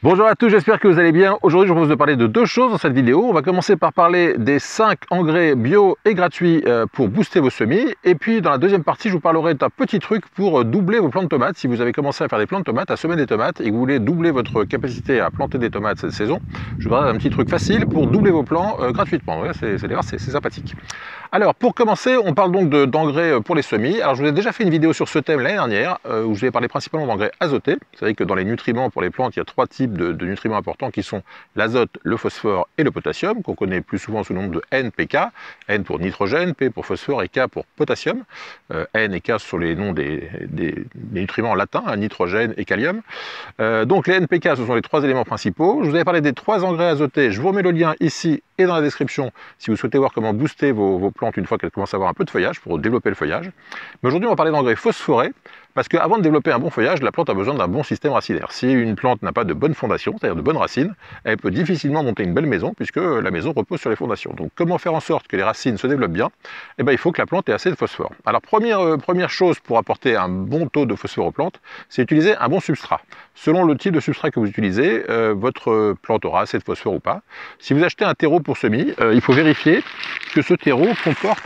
Bonjour à tous, j'espère que vous allez bien. Aujourd'hui, je vous propose de parler de deux choses dans cette vidéo. On va commencer par parler des 5 engrais bio et gratuits pour booster vos semis. Et puis, dans la deuxième partie, je vous parlerai d'un petit truc pour doubler vos plants de tomates. Si vous avez commencé à faire des plants de tomates, à semer des tomates et que vous voulez doubler votre capacité à planter des tomates cette saison, je vous parlerai d'un petit truc facile pour doubler vos plants gratuitement. Ouais, c'est sympathique. Alors, pour commencer, on parle donc d'engrais pour les semis. Alors, je vous ai déjà fait une vidéo sur ce thème l'année dernière où je vais parler principalement d'engrais azotés. Vous savez que dans les nutriments pour les plantes, il y a 3 types de nutriments importants qui sont l'azote, le phosphore et le potassium, qu'on connaît plus souvent sous le nom de NPK. N pour nitrogène, P pour phosphore et K pour potassium. N et K sont les noms des nutriments latins, hein, nitrogène et kalium. Donc les NPK, ce sont les 3 éléments principaux. Je vous avais parlé des 3 engrais azotés. Je vous remets le lien ici et dans la description si vous souhaitez voir comment booster vos plantes une fois qu'elles commencent à avoir un peu de feuillage pour développer le feuillage. Mais aujourd'hui, on va parler d'engrais phosphorés. Parce qu'avant de développer un bon feuillage, la plante a besoin d'un bon système racinaire. Si une plante n'a pas de bonne fondation, c'est-à-dire de bonnes racines, elle peut difficilement monter une belle maison puisque la maison repose sur les fondations. Donc comment faire en sorte que les racines se développent bien? Eh bien, il faut que la plante ait assez de phosphore. Alors première chose pour apporter un bon taux de phosphore aux plantes, c'est utiliser un bon substrat. Selon le type de substrat que vous utilisez, votre plante aura assez de phosphore ou pas. Si vous achetez un terreau pour semis, il faut vérifier que ce terreau comporte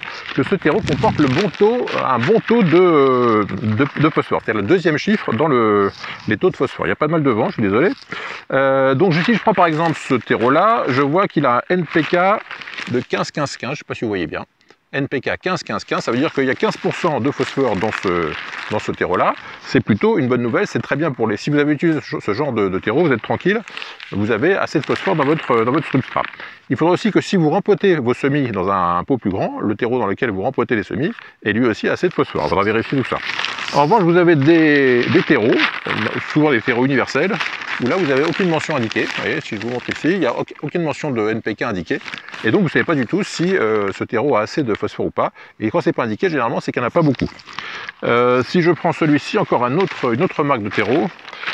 le bon taux, un bon taux de phosphore, c'est-à-dire le deuxième chiffre dans les taux de phosphore. Il y a pas mal de vent, je suis désolé. Donc si je prends par exemple ce terreau-là, je vois qu'il a un NPK de 15-15-15, je ne sais pas si vous voyez bien. NPK 15-15-15, ça veut dire qu'il y a 15% de phosphore dans ce terreau-là. C'est plutôt une bonne nouvelle, c'est très bien pour les... Si vous avez utilisé ce genre de terreau, vous êtes tranquille, vous avez assez de phosphore dans votre substrat. Il faudra aussi que si vous rempotez vos semis dans un pot plus grand, le terreau dans lequel vous rempotez les semis ait lui aussi assez de phosphore. Il faudra vérifier tout ça. En revanche, vous avez des terreaux, souvent des terreaux universels, où là vous n'avez aucune mention indiquée. Vous voyez, si je vous montre ici, il n'y a aucune mention de NPK indiquée. Et donc vous ne savez pas du tout si ce terreau a assez de phosphore ou pas. Et quand c'est pas indiqué, généralement c'est qu'il n'y en a pas beaucoup. Si je prends celui-ci, encore une autre marque de terreau.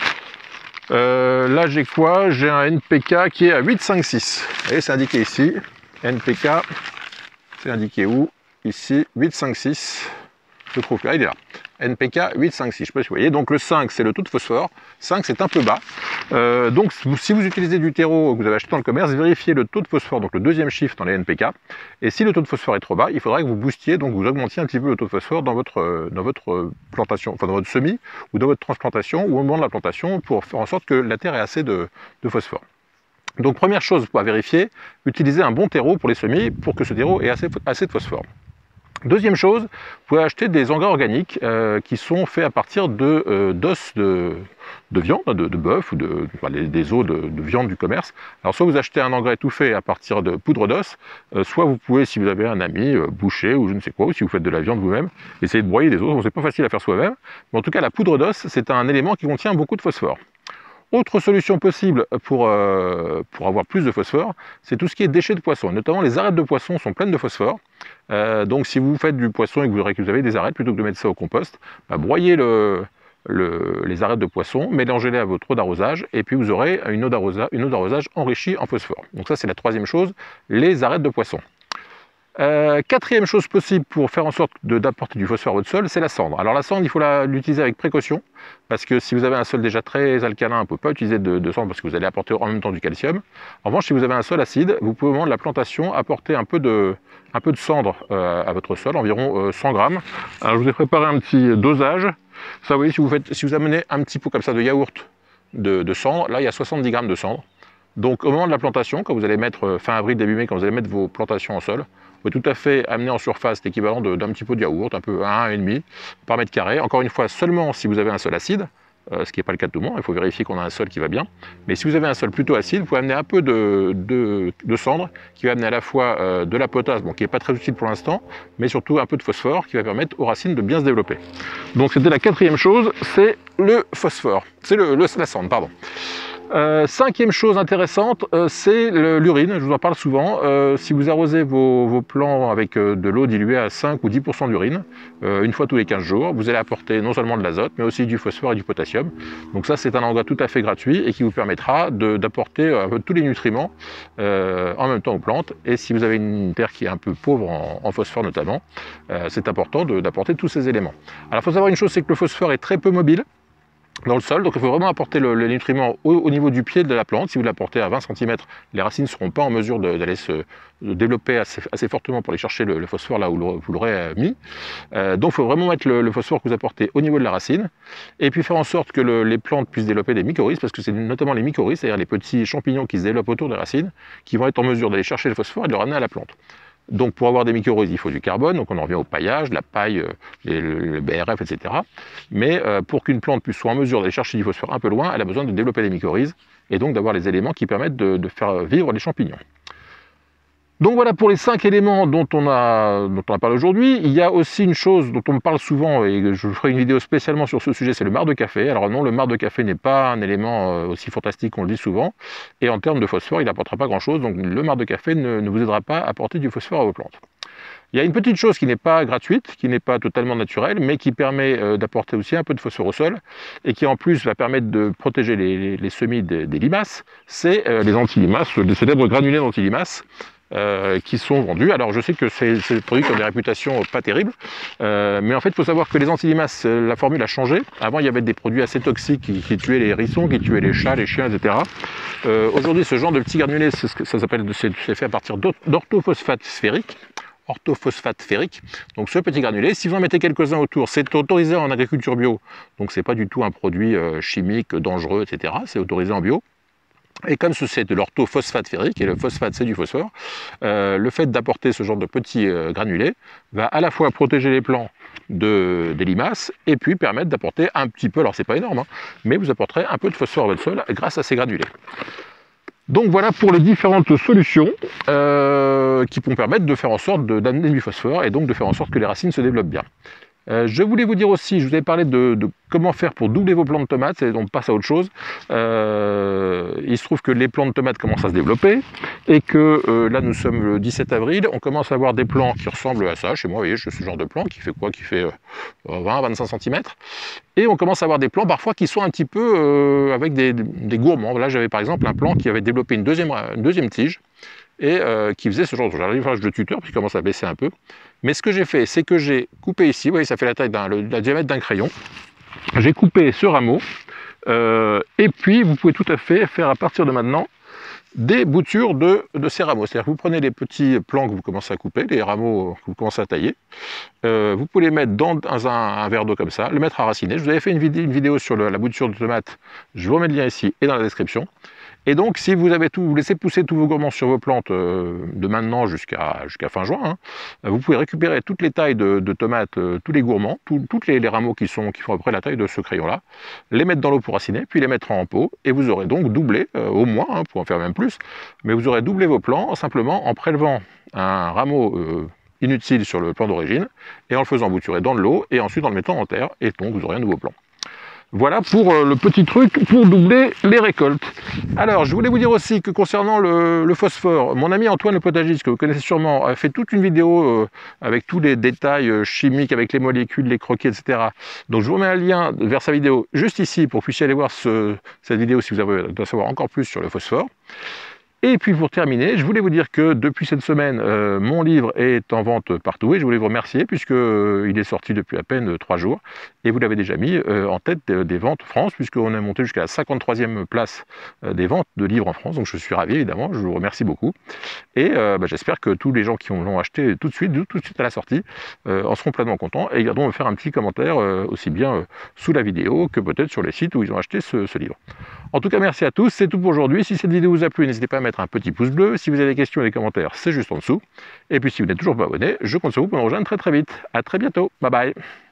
Là j'ai quoi? J'ai un NPK qui est à 8,5,6. Vous voyez, c'est indiqué ici. NPK, c'est indiqué où? Ici, 8,5,6. Je trouve là, il est là. NPK 8,5,6, je ne sais pas si vous voyez. Donc le 5, c'est le taux de phosphore. 5, c'est un peu bas. Donc si vous utilisez du terreau que vous avez acheté dans le commerce, vérifiez le taux de phosphore, donc le deuxième chiffre dans les NPK. Et si le taux de phosphore est trop bas, il faudra que vous boostiez, donc vous augmentiez un petit peu le taux de phosphore dans votre plantation, enfin dans votre semis ou dans votre transplantation ou au moment de la plantation pour faire en sorte que la terre ait assez de phosphore. Donc première chose à vérifier, utilisez un bon terreau pour les semis pour que ce terreau ait assez de phosphore. Deuxième chose, vous pouvez acheter des engrais organiques qui sont faits à partir d'os de viande, de bœuf ou des os de viande du commerce. Alors soit vous achetez un engrais tout fait à partir de poudre d'os, soit vous pouvez, si vous avez un ami boucher ou je ne sais quoi, ou si vous faites de la viande vous-même, essayer de broyer des os. Bon, c'est pas facile à faire soi-même, mais en tout cas la poudre d'os, c'est un élément qui contient beaucoup de phosphore. Autre solution possible pour avoir plus de phosphore, c'est tout ce qui est déchets de poisson. Notamment les arêtes de poisson sont pleines de phosphore. Donc si vous faites du poisson et que vous avez des arêtes, plutôt que de mettre ça au compost, broyez les arêtes de poisson, mélangez-les à votre eau d'arrosage et puis vous aurez une eau d'arrosage enrichie en phosphore. Donc ça c'est la troisième chose, les arêtes de poisson. Quatrième chose possible pour faire en sorte d'apporter du phosphore à votre sol, c'est la cendre. Alors la cendre, il faut l'utiliser avec précaution, parce que si vous avez un sol déjà très alcalin, on ne peut pas utiliser de cendre parce que vous allez apporter en même temps du calcium. En revanche, si vous avez un sol acide, vous pouvez au moment de la plantation apporter un peu de cendre à votre sol, environ 100 grammes. Alors je vous ai préparé un petit dosage. Ça, vous voyez, si vous amenez un petit pot comme ça de yaourt de cendre, là il y a 70 grammes de cendre. Donc au moment de la plantation, quand vous allez mettre fin avril, début mai, quand vous allez mettre vos plantations en sol, vous pouvez tout à fait amener en surface l'équivalent d'un petit pot de yaourt, un peu 1,5 par mètre carré. Encore une fois, seulement si vous avez un sol acide, ce qui n'est pas le cas de tout le monde, il faut vérifier qu'on a un sol qui va bien. Mais si vous avez un sol plutôt acide, vous pouvez amener un peu de cendre qui va amener à la fois de la potasse, bon, qui n'est pas très utile pour l'instant, mais surtout un peu de phosphore qui va permettre aux racines de bien se développer. Donc c'était la quatrième chose, c'est le phosphore, c'est la cendre, pardon. Cinquième chose intéressante, c'est l'urine, je vous en parle souvent. Si vous arrosez vos plants avec de l'eau diluée à 5 ou 10% d'urine, une fois tous les 15 jours, vous allez apporter non seulement de l'azote, mais aussi du phosphore et du potassium. Donc ça, c'est un engrais tout à fait gratuit et qui vous permettra d'apporter tous les nutriments en même temps aux plantes. Et si vous avez une terre qui est un peu pauvre en phosphore notamment, c'est important d'apporter tous ces éléments. Alors il faut savoir une chose, c'est que le phosphore est très peu mobile. dans le sol. Donc il faut vraiment apporter les nutriments au niveau du pied de la plante. Si vous l'apportez à 20 cm, les racines ne seront pas en mesure d'aller se développer assez fortement pour aller chercher le phosphore là où vous l'aurez mis. Donc il faut vraiment mettre le phosphore que vous apportez au niveau de la racine et puis faire en sorte que les plantes puissent développer des mycorhizes, parce que c'est notamment les mycorhizes, c'est-à-dire les petits champignons qui se développent autour des racines, qui vont être en mesure d'aller chercher le phosphore et de le ramener à la plante. Donc pour avoir des mycorhizes, il faut du carbone, donc on en revient au paillage, la paille, le BRF, etc. Mais pour qu'une plante puisse soit en mesure d'aller chercher du phosphore un peu loin, elle a besoin de développer des mycorhizes et donc d'avoir les éléments qui permettent de faire vivre les champignons. Donc voilà pour les 5 éléments dont on a parlé aujourd'hui. Il y a aussi une chose dont on me parle souvent, et je ferai une vidéo spécialement sur ce sujet, c'est le marc de café. Alors non, le marc de café n'est pas un élément aussi fantastique qu'on le dit souvent, et en termes de phosphore, il n'apportera pas grand-chose, donc le marc de café ne vous aidera pas à apporter du phosphore à vos plantes. Il y a une petite chose qui n'est pas gratuite, qui n'est pas totalement naturelle, mais qui permet d'apporter aussi un peu de phosphore au sol, et qui en plus va permettre de protéger les semis des limaces, c'est les anti-limaces, les célèbres granulés d'anti-limaces, qui sont vendus. Alors je sais que ces produits ont des réputations pas terribles, mais en fait il faut savoir que les anti-limaces, la formule a changé. Avant il y avait des produits assez toxiques qui tuaient les hérissons, qui tuaient les chats, les chiens, etc. Aujourd'hui ce genre de petits granulés, c'est fait à partir d'orthophosphate sphérique. Donc ce petit granulé, si vous en mettez quelques-uns autour, c'est autorisé en agriculture bio, donc c'est pas du tout un produit chimique, dangereux, etc. C'est autorisé en bio. Et comme c'est de l'orthophosphate ferrique, et le phosphate c'est du phosphore, le fait d'apporter ce genre de petits granulés va à la fois protéger les plants des limaces, et puis permettre d'apporter un petit peu, alors c'est pas énorme, hein, mais vous apporterez un peu de phosphore à votre sol grâce à ces granulés. Donc voilà pour les différentes solutions qui vont permettre de faire en sorte d'amener du phosphore, et donc de faire en sorte que les racines se développent bien. Je voulais vous dire aussi, je vous avais parlé de comment faire pour doubler vos plants de tomates, et on passe à autre chose. Il se trouve que les plants de tomates commencent à se développer, et que là nous sommes le 17 avril, on commence à avoir des plants qui ressemblent à ça. Chez moi, vous voyez, j'ai ce genre de plant qui fait quoi? Qui fait 20-25 cm. Et on commence à avoir des plants parfois qui sont un petit peu avec des gourmands. Là j'avais par exemple un plant qui avait développé une deuxième tige, et qui faisait ce genre de choses. J'arrive à l'âge de tuteur, puis il commence à baisser un peu. Mais ce que j'ai fait, c'est que j'ai coupé ici, vous voyez, ça fait la taille le diamètre d'un crayon. J'ai coupé ce rameau, et puis vous pouvez tout à fait faire à partir de maintenant des boutures de ces rameaux. C'est-à-dire que vous prenez les petits plants que vous commencez à couper, les rameaux que vous commencez à tailler, vous pouvez les mettre dans un verre d'eau comme ça, le mettre à raciner. Je vous avais fait une vidéo sur la bouture de tomate, je vous remets le lien ici et dans la description. Et donc, si vous laissez pousser tous vos gourmands sur vos plantes de maintenant jusqu'à fin juin, hein, vous pouvez récupérer toutes les tailles de tomates, tous les gourmands, toutes les rameaux qui font à peu près la taille de ce crayon-là, les mettre dans l'eau pour raciner, puis les mettre en pot, et vous aurez donc doublé, au moins, hein, pour en faire même plus, mais vous aurez doublé vos plants simplement en prélevant un rameau inutile sur le plant d'origine, et en le faisant bouturer dans de l'eau, et ensuite en le mettant en terre, et donc vous aurez un nouveau plant. Voilà pour le petit truc pour doubler les récoltes. Alors, je voulais vous dire aussi que concernant le phosphore, mon ami Antoine le potagiste, que vous connaissez sûrement, a fait toute une vidéo avec tous les détails chimiques, avec les molécules, les croquis, etc. Donc, je vous remets un lien vers sa vidéo juste ici pour que vous puissiez aller voir cette vidéo si vous avez besoin de savoir encore plus sur le phosphore. Et puis pour terminer, je voulais vous dire que depuis cette semaine, mon livre est en vente partout, et je voulais vous remercier puisque il est sorti depuis à peine 3 jours, et vous l'avez déjà mis en tête des ventes France, puisqu'on est monté jusqu'à la 53e place des ventes de livres en France. Donc je suis ravi, évidemment, je vous remercie beaucoup, et j'espère que tous les gens qui l'ont acheté tout de suite à la sortie en seront pleinement contents, et viendront me faire un petit commentaire aussi bien sous la vidéo que peut-être sur les sites où ils ont acheté ce livre. En tout cas, merci à tous, c'est tout pour aujourd'hui. Si cette vidéo vous a plu, n'hésitez pas à mettre un petit pouce bleu. Si vous avez des questions et des commentaires, c'est juste en dessous. Et puis si vous n'êtes toujours pas abonné, je compte sur vous pour nous rejoindre très vite. À très bientôt, bye bye.